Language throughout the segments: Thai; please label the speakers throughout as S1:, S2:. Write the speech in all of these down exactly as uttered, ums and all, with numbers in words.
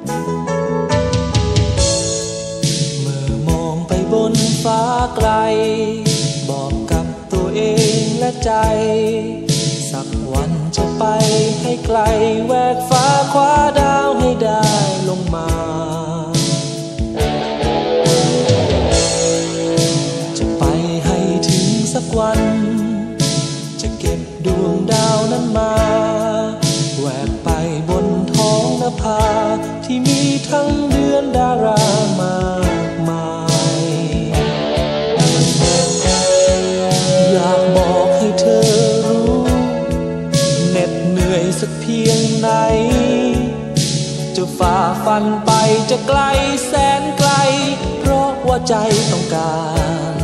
S1: เมื่อมองไปบนฟ้าไกลบอกกับตัวเองและใจสักวันจะไปให้ไกลแหวกฟ้าคว้าดาวให้ได้ลงมาจะไปให้ถึงสักวันจะเก็บดวงดาวนั้นมาแหวกไปบนท้องนภาที่มีทั้งเดือนดารามากมายอยากบอกให้เธอรู้เหน็ดเหนื่อยสักเพียงไหนจะฝ่าฟันไปจะไกลแสนไกลเพราะว่าใจต้องการ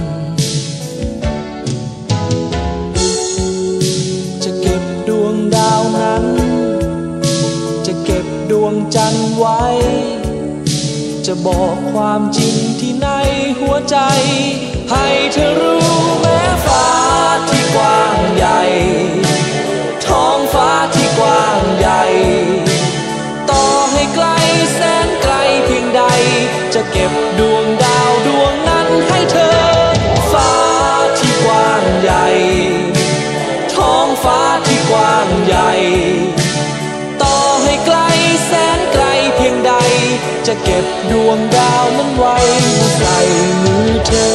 S1: จะเก็บดวงดาวนั้นจะเก็บดวงจันทร์ไว้จะบอกความจริงที่ในหัวใจให้เธอรู้แม้ฟ้าที่กว้างใหญ่ท้องฟ้าที่กว้างใหญ่ต่อให้ไกลแสนไกลเพียงใดจะเก็บดวงดาวดวงนั้นให้เธอฟ้าที่กว้างใหญ่ท้องฟ้าที่กว้างใหญ่ต่อให้ไกลแสนไกลเพียงใดจะเก็บดวงดาวนั้นไว้ใส่มือเธอ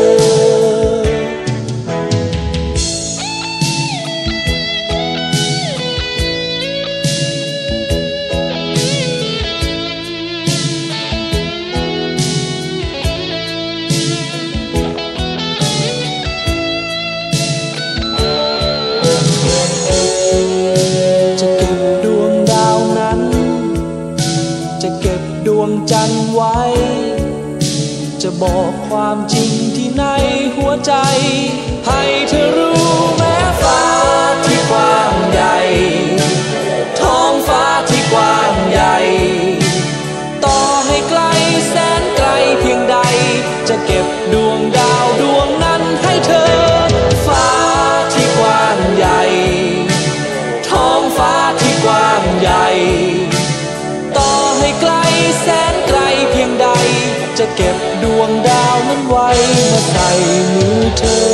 S1: จันไว้จะบอกความจริงที่ในหัวใจให้เธอรู้แม้ฟ้าที่กว้างใหญ่ท้องฟ้าที่กว้างใหญ่ต่อให้ไกลแสนไกลเพียงใดจะเก็บดวงดาวดวงนั้นให้เธอฟ้าที่กว้างใหญ่ท้องฟ้าที่กว้างใหญ่ต่อให้ไกลแสนไกลเพียงใดจะเก็บดวงดาวนั้นไว้มาใส่มือเธอ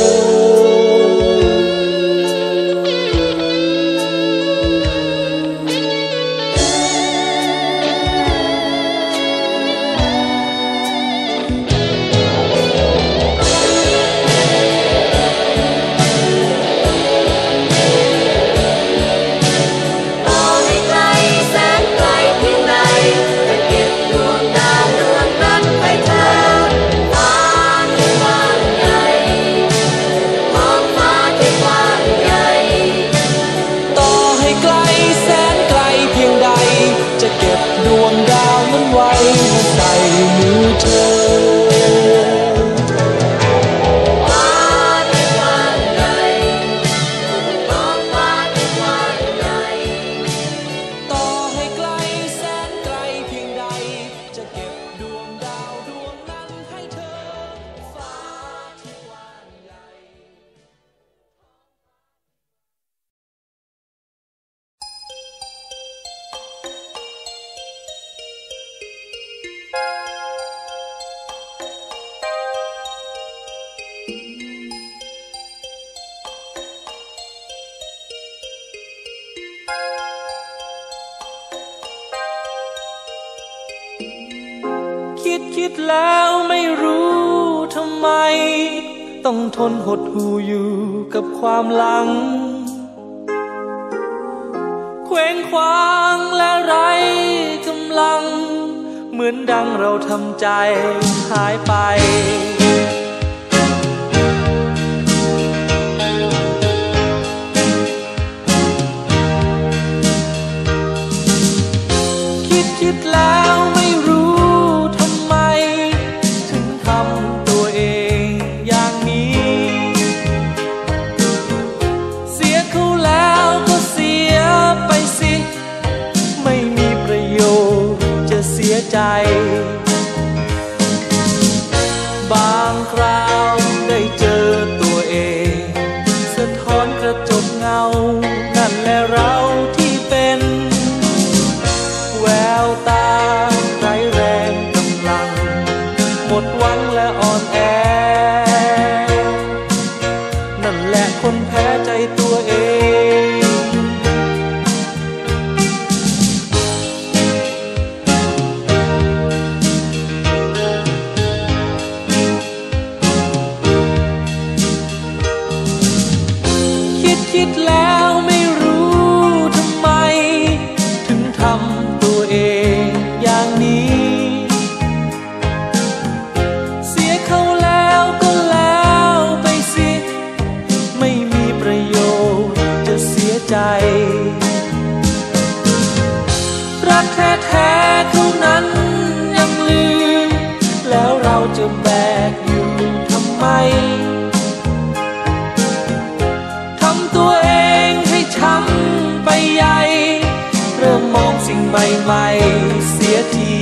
S1: คิดคิดแล้วไม่รู้ทำไมต้องทนหดหู่อยู่กับความหลังเคว้งคว้างและไร้กำลังเหมือนดังเราทำใจหายไปคิดคิดแล้วไม่รู้ใจบางคราวได้เจอตัวเองสะท้อนกระจกเงานั่นแหละเราที่เป็นแววตาเสียที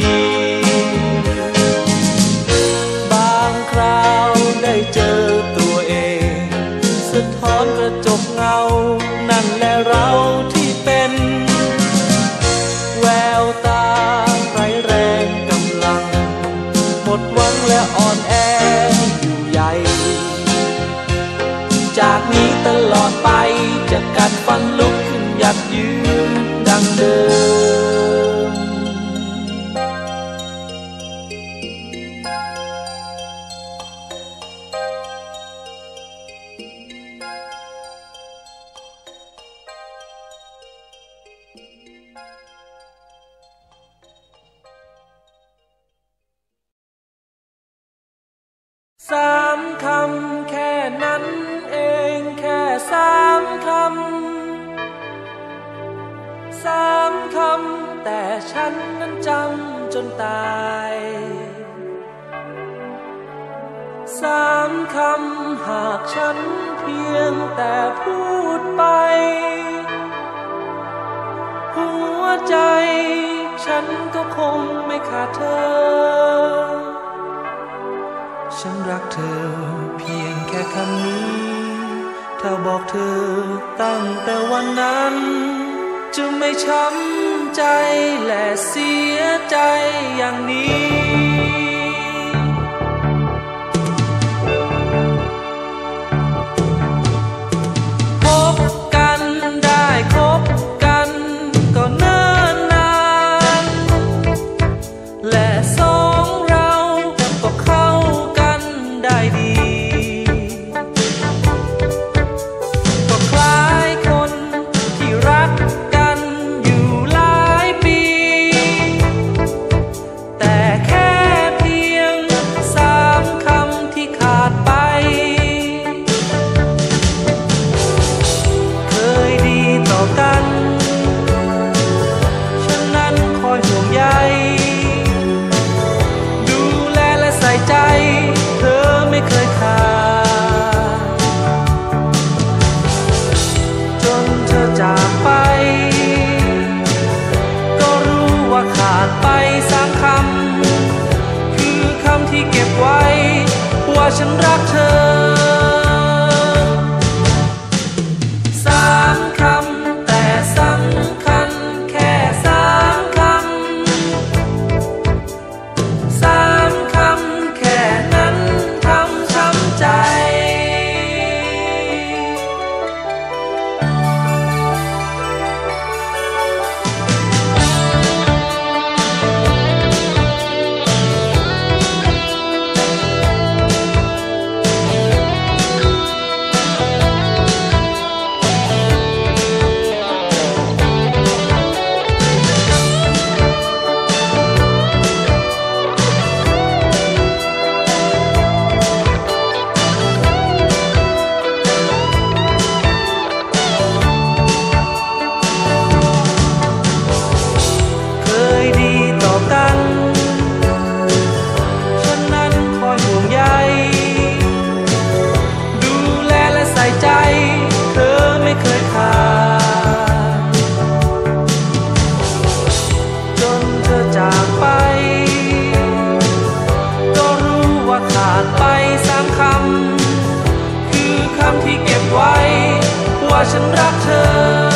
S1: บางคราวได้เจอตัวเองสะท้อนกระจกเงานั่นแหละเราที่เป็นแววตาไร้แรงกำลังหมดหวังและอ่อนแออยู่ใหญ่จากนี้ตลอดไปจะกัดฟันลุกขึ้นหยัดยืนดังเดิมสามคำแค่นั้นเองแค่สามคำสามคำแต่ฉันนั้นจำจนตายสามคำหากฉันเพียงแต่พูดไปหัวใจฉันก็คงไม่ขาดเธอฉันรักเธอเพียงแค่คำนี้ถ้าบอกเธอตั้งแต่วันนั้นจะไม่ช้ำใจและเสียใจอย่างนี้พบกันได้คบกันก็เนิ่นนานและสองเราก็เข้ากันได้ดีก็คล้ายคนที่รักกันอยู่หลายปีแต่แค่เพียงสามคำที่ขาดไปเคยดีต่อกันฉันนั้นคอยห่วงใยดูแลและใส่ใจเธอไม่เคยขาดจนเธอจากไปก็รู้ว่าขาดไปสามคำคือคำที่เก็บไว้ว่าฉันรักเธอสามคำแต่สำคัญแค่สามคำสามคำแค่นั้นทำช้ำใจเคยดีต่อกันฉันนั้นคอยห่วงใยดูแลและใส่ใจเธอไม่เคยขาดจนเธอจากไปก็รู้ว่าขาดไปสามคำคือคำที่เก็บไว้ว่าฉันรักเธอ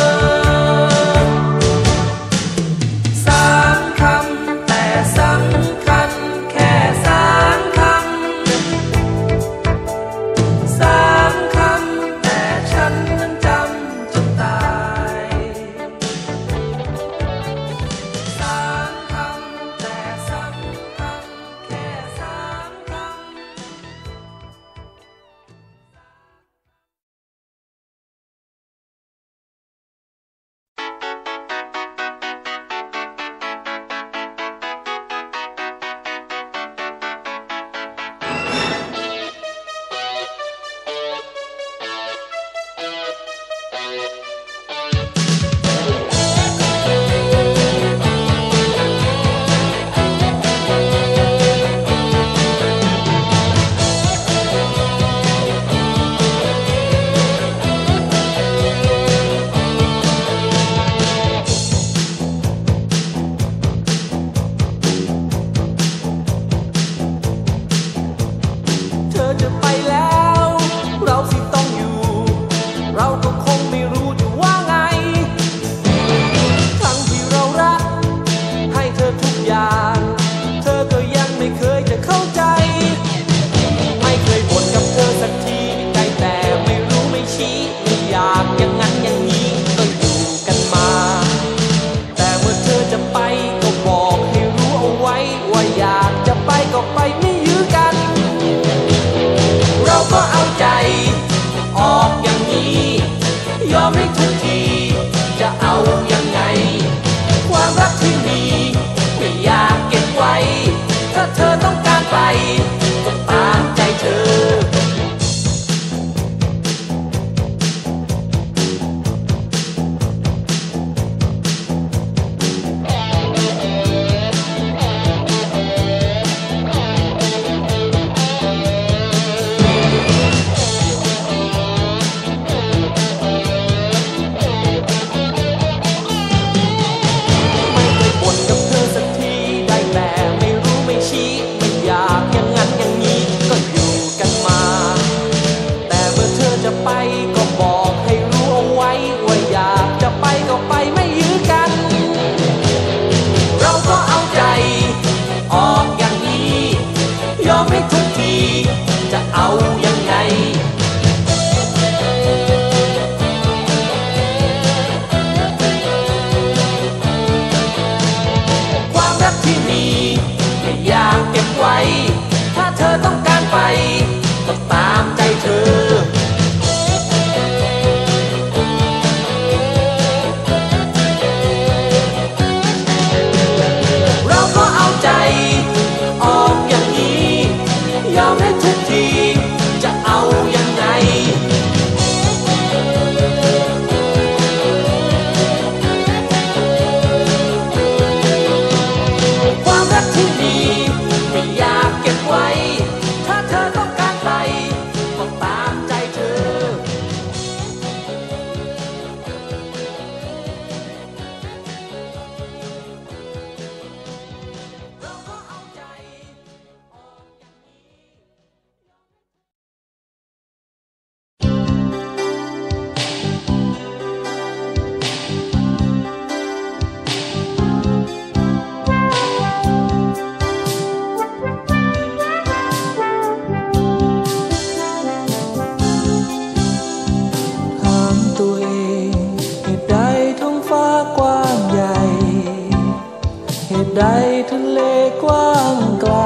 S1: ตุใดทะเลกว้างไกล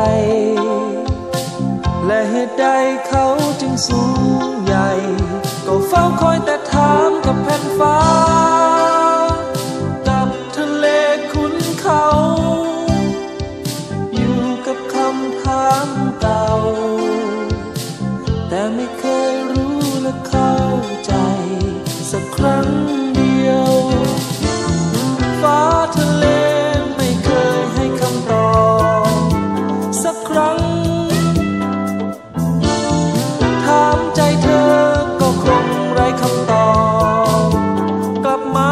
S1: และเหตุใดเขาจึงสูงใหญ่ก็เฝ้าคอยแต่ถามกับแผ่นฟ้ากับทะเลคุ้นเขาอยู่กับคำถามเก่าแต่ไม่เคยรู้และเข้าใจสักครั้งเดียวฟ้าทะเลไม่เคยให้คำตอบสักครั้งถามใจเธอก็คงไร้คำตอบกลับมา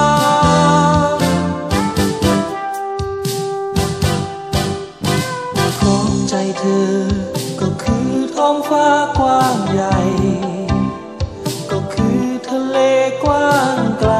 S1: เพราะใจเธอก็คือท้องฟ้ากว้างใหญ่ก็คือทะเลกว้างไกล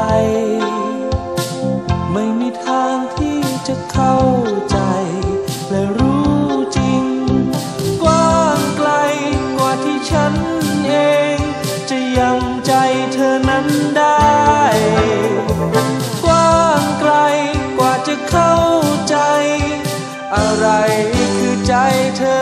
S1: ไม่มีทางที่จะเข้าใจและรู้จริงกว้างไกลกว่าที่ฉันเองจะยังใจเธอนั้นได้กว้างไกลกว่าจะเข้าใจอะไรคือใจเธอ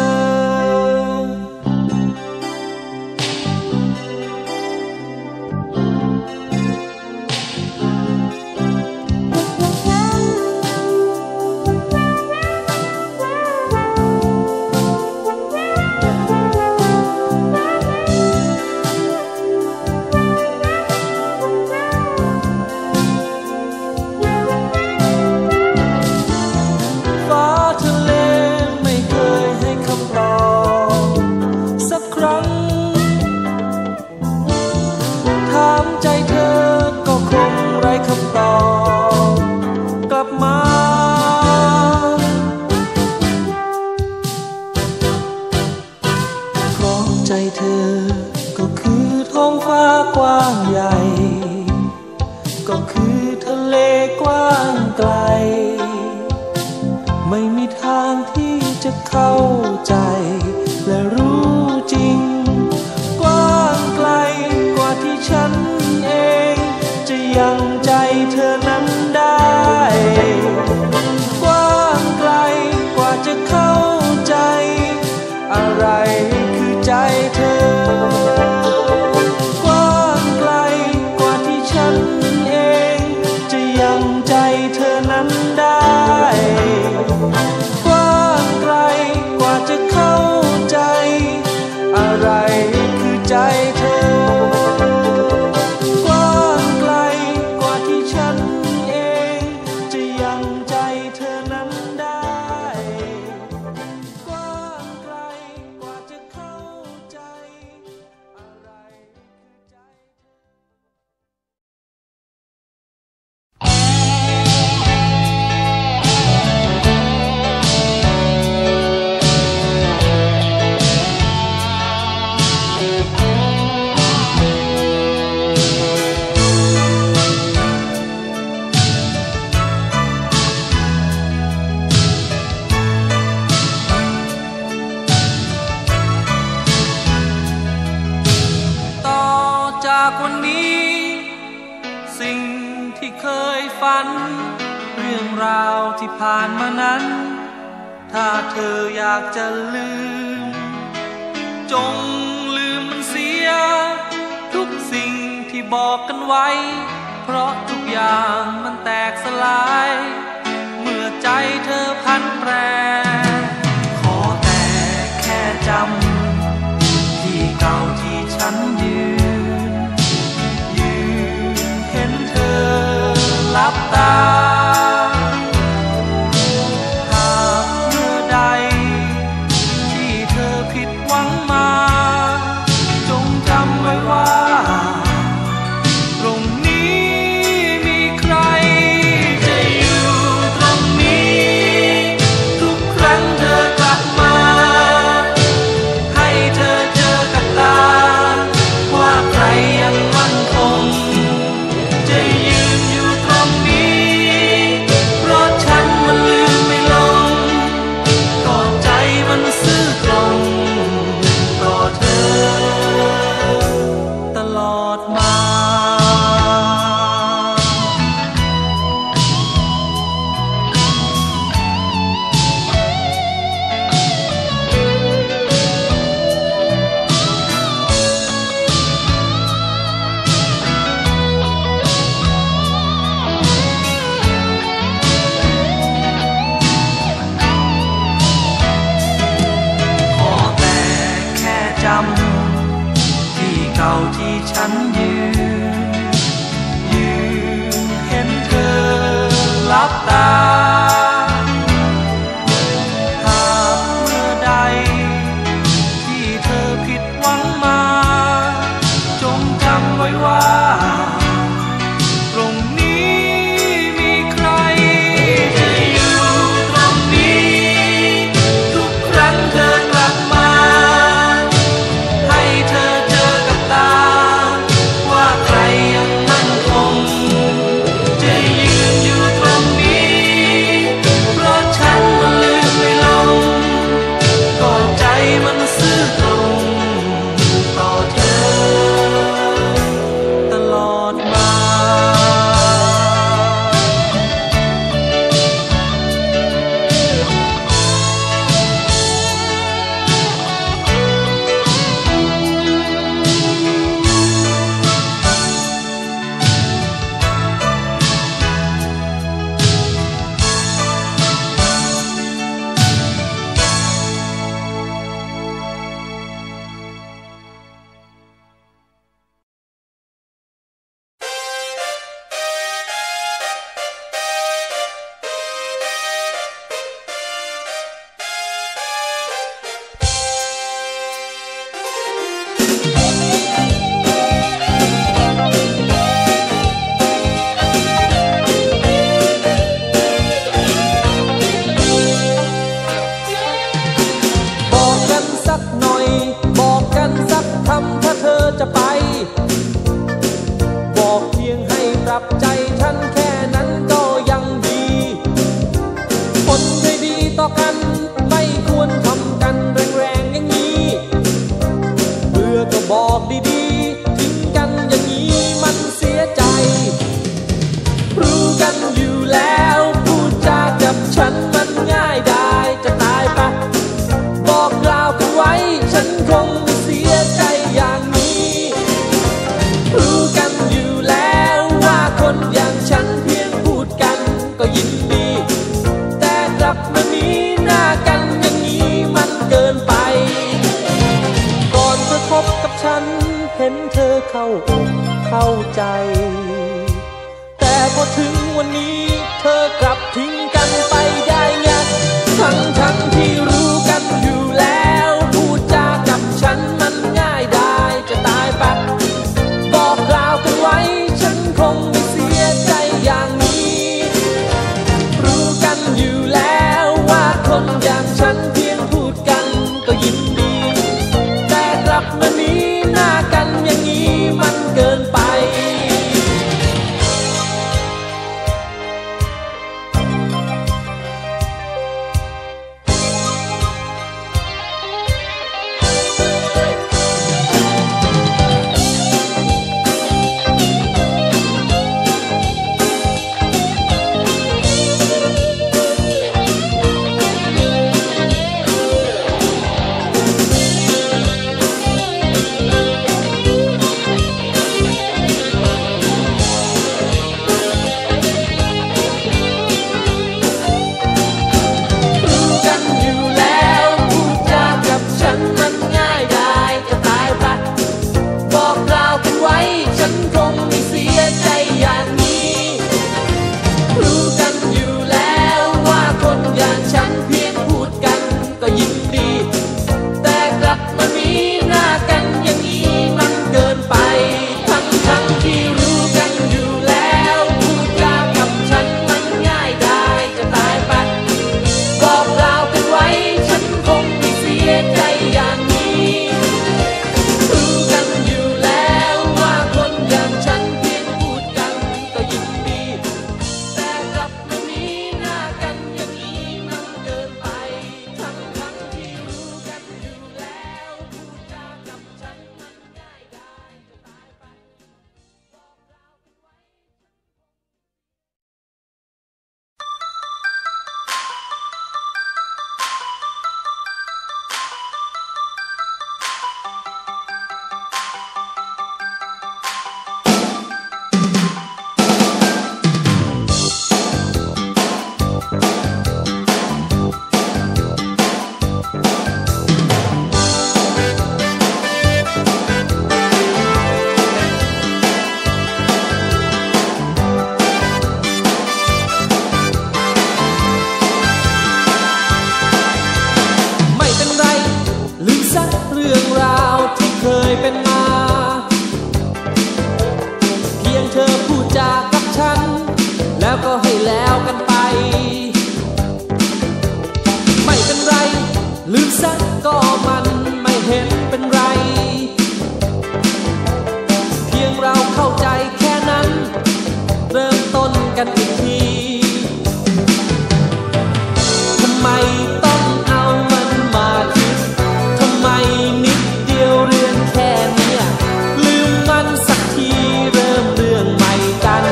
S1: กว้างใหญ่ก็คือทะเลกว้างไกลไม่มีทางที่จะเข้าใจและรู้จริงกว้างไกลกว่าที่ฉันเองจะยังใจเธอนั้นได้กว้างไกลกว่าจะเข้าใจอะไรคือใจเธอเธอนั้นได้กว้างไกลกว่าจะเข้าใจอะไรคือใจเธอกว้างไกลกว่าที่ฉันเองจะยังใจเธอนั้นได้กว้างไกลกว่าจะเข้าใจอะไรคือใจวันนี้สิ่งที่เคยฝันเรื่องราวที่ผ่านมานั้นถ้าเธออยากจะลืมจงลืมมันเสียทุกสิ่งที่บอกกันไว้เพราะทุกอย่างมันแตกสลายเมื่อใจเธอพันแปรขอแต่แค่จำที่เก่าที่ฉันยืนหลับตาหากเมื่อใดที่เธอผิดหวังมาจงจำไว้ว่าตรงนี้มีใครจะอยู่ตรงนี้ทุฉันยืนยืนเห็นเธอหลับตาหากเมื่อใดที่เธอผิดหวังมาจงจำไว้ว่าตรงนี้มีใครจะอยู่ตรงนี้ทุกครั้งเธอกลับมาให้เธอเจอกับตาว่าใครยังมั่นคงจะยืนอยู่ตรงนี้เพราะฉันมันลืมไม่ลงก็ใจมันซื่อตรงต่อเธอตลอดมา เข้าอกเข้าใจแต่พอถึงวันนี้เธอกลับทิ้งกันไปได้ไงทั้งทั้งที่รู้กันอยู่แล้วพูดจากับฉันมันง่ายได้จะตายปะบอกกล่าวกันไว้ฉันคงไม่เสียใจอย่างนี้รู้กันอยู่แล้วว่าคนอย่างฉันเพียงพูดกันก็ยินดีแต่กลับมานี้หน้ากันอย่างนี้มันเกินไปซะก็มันไม่เห็นเป็นไรเพียงเราเข้าใจแค่นั้นเริ่มต้นกันอีกทีทำไมต้องเอามันมาคิดทำไมนิดเดียวเรื่องแค่เนี้ยลืมมันสักทีเริ่มเรื่องใหม่กัน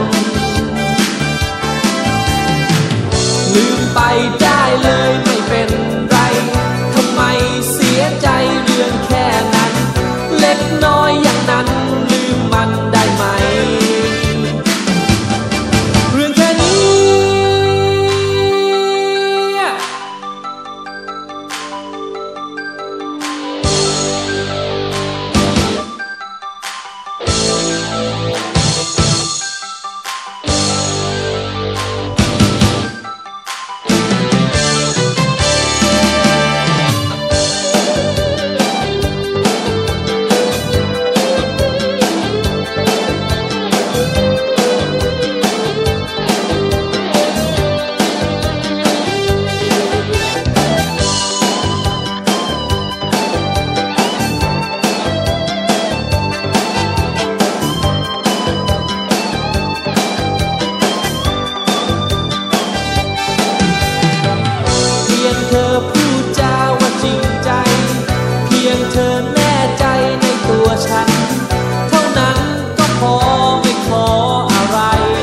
S1: ลืมไปได้เลยไม่เป็นไรทำไมเสียใจเรื่องแค่นั้นเล็กน้อยอย่างนั้นลืมมันได้ไหมเรื่องแค่นี้เธอพูดจาว่าจริงใจเพียงเธอแน่ใจในตัวฉันเท่านั้นก็พอไม่ขออะไร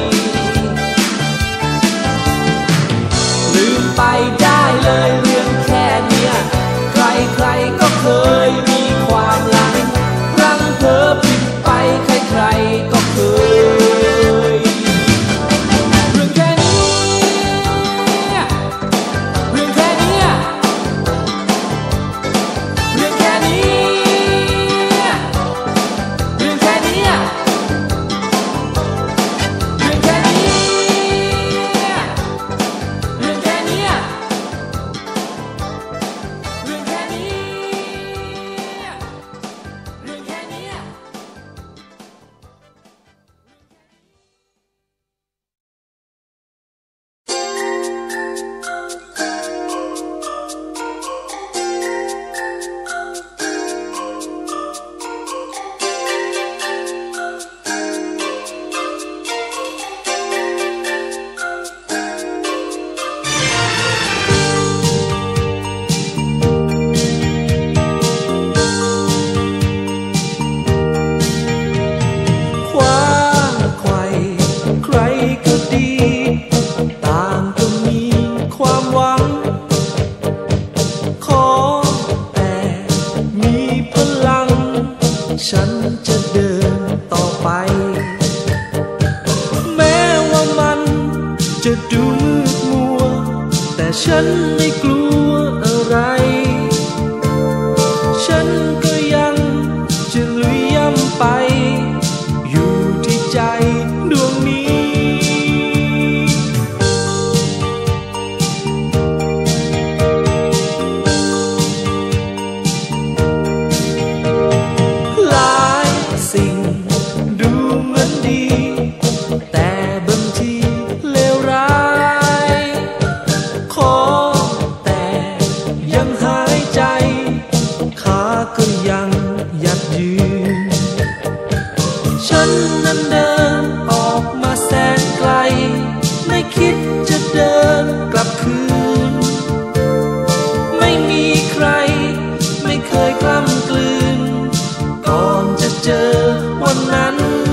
S1: ลืมไปได้เลยเรื่องแค่เนี้ยใครๆก็เคยมีความหลังรังเธอผิดไปใครๆก็เคยเรื่องแค่นี้เรื่องแค่นี้เรื่องแค่นี้เรื่องแค่นี้เรื่องแค่นี้เรื่องแค่นี้เรื่องแค่นี้เรื่องแค่นี้คว้าไขว่ใครก็ดีต่างก็มีความหวังขอแต่มีพลังฉันจะเดินต่อไปแม้ว่ามันจะดูมืดมัวแต่ฉันไม่กลัวอะไรฉันก็ยังจะลุยย่ำไปอยู่ที่ใจดวงนี้หลายสิ่งดูเหมือนดีแต่บางทีเลวร้ายขอแต่ยังหายใจขาก็ยังยัดยืนฉันนั้นเดินออกมาแสนไกลไม่คิดจะเดินกลับคืนไม่มีใครไม่เคยกล้ำกลืนก่อนจะเจอวันนั้น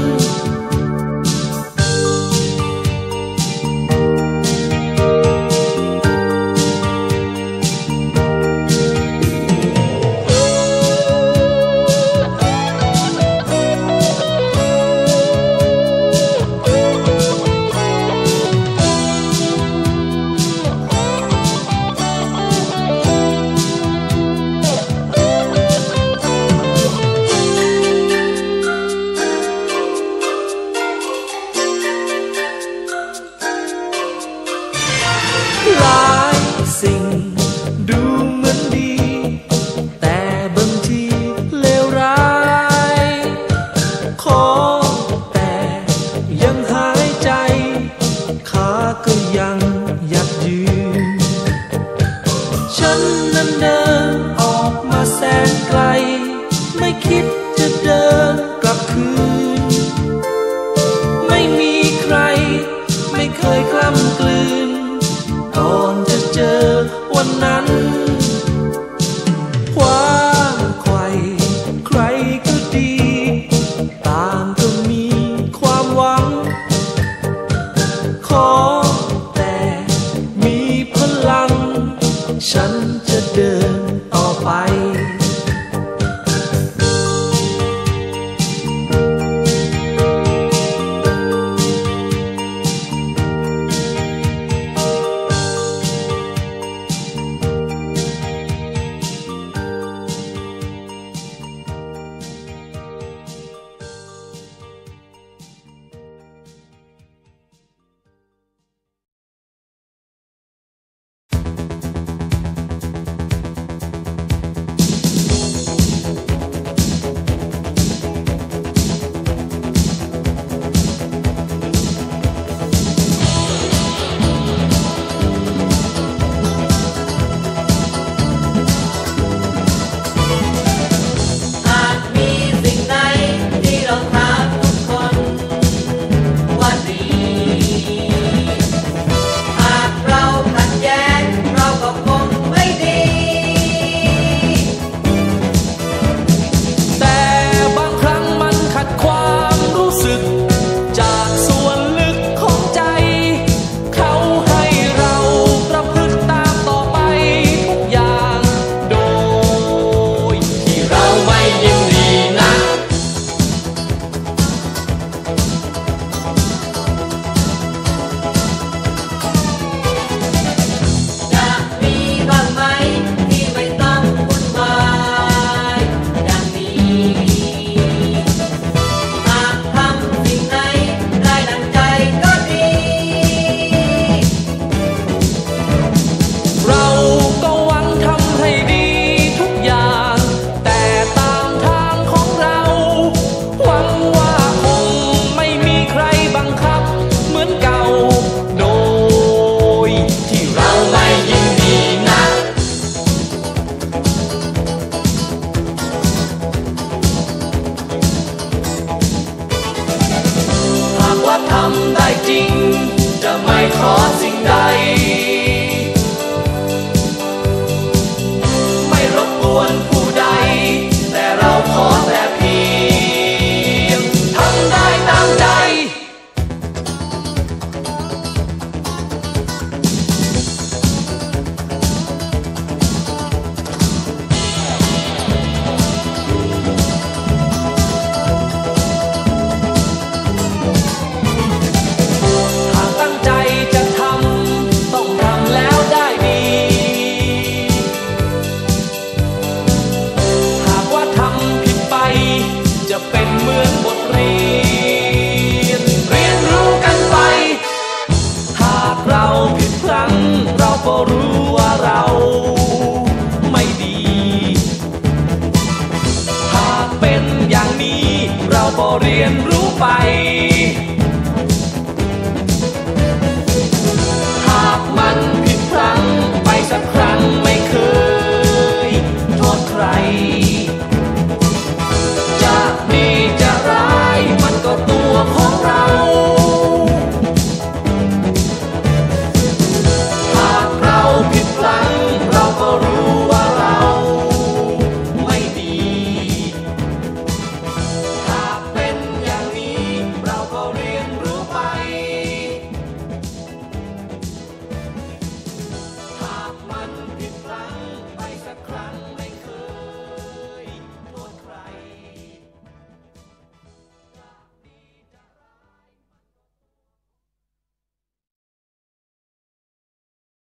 S1: หลายสิ่งดูเหมือนดีแต่บางทีเลวร้ายขอแต่ยังหายใจขาก็ยังยัดยืนฉันนั้นเดินออกวันนั้นกว้างไขวใครก็ดีต่างก็มีความหวังขอแต่มีพลังฉัน